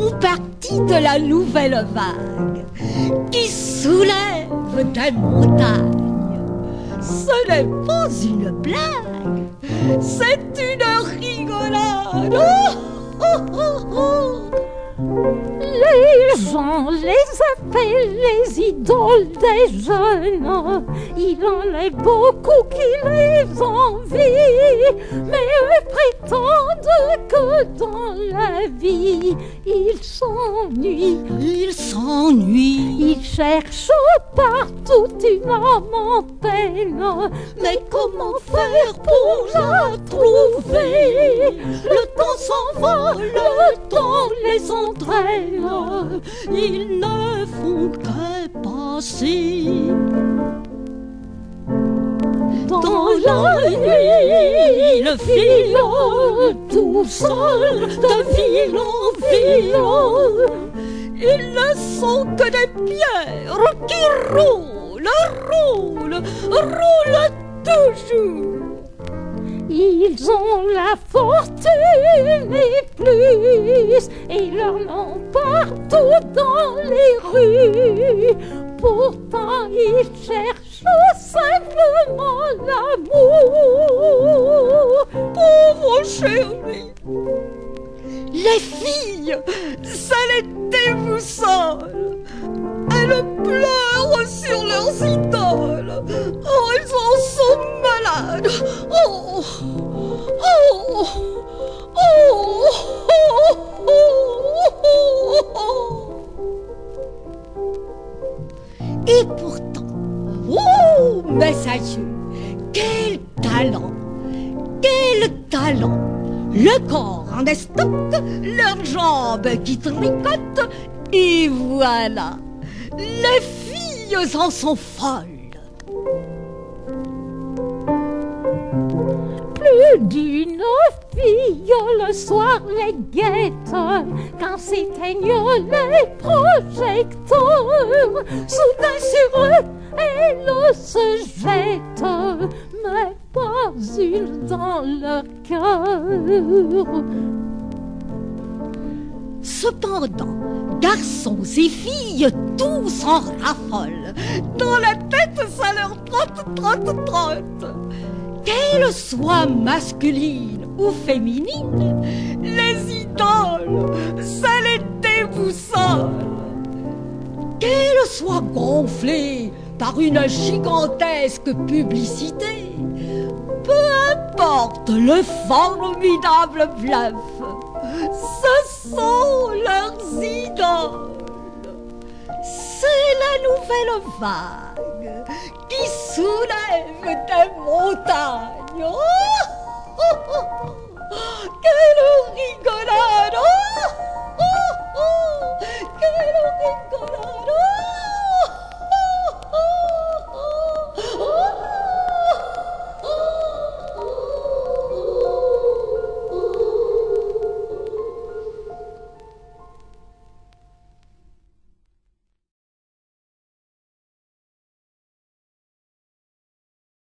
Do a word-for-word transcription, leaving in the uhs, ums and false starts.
font partie de la nouvelle vague qui soulève des montagnes. Ce n'est pas une blague, c'est une rigolade. Oh, oh, oh, oh. Les gens les appellent les idoles des jeunes. Il en est beaucoup qui les envient, mais eux prétendent que dans la vie ils s'ennuient. Ils s'ennuient. Ils cherchent partout une âme en peine, mais comment faire pour la trouver? Le temps s'en va, le temps les entraîne. Ils ne font que passer. Dans la nuit, ils filent tout seuls de ville en ville. Ils ne sont que des pierres qui roulent, roulent, roulent toujours. Ils ont la fortune et plus, et leur nom partout dans les rues. Pourtant ils cherchent simplement l'amour. Pauvre chérie, les filles, ça les dévoussole. Elles pleurent sur leurs idoles. Oh, elles en sont malades. Oh, oh, oh, oh, oh, oh. Et pourtant, oh, messager, quel talent, quel talent. Le corps en estoc, leurs jambes qui tricotent, et voilà, les filles en sont folles. Plus d'une fille le soir les guette quand s'éteignent les projecteurs. Soudain sur eux, elles se jettent, mais pas une dans leur cœur. Cependant, garçons et filles, tous en raffolent. Dans la tête, ça leur trotte, trotte, trotte. Qu'elles soient masculines ou féminines, les idoles, ça les déboussole. Qu'elles soient gonflées par une gigantesque publicité, peu importe le formidable bluff, ce sont leurs idoles. C'est la nouvelle vague qui soulève des montagnes. Oh, oh, oh, quelle rigolade! Oh.